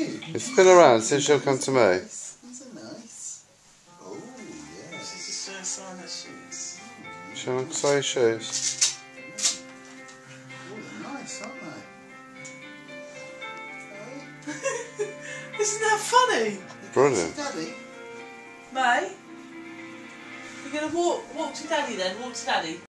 cute. It's been around since she'll come to me. These are nice. Oh, yeah. This is the first sign of shoes. Shall I say shoes? Oh, they're nice, aren't they? Isn't that funny? Brilliant. Daddy? May? You're going to walk to Daddy then? Walk to Daddy.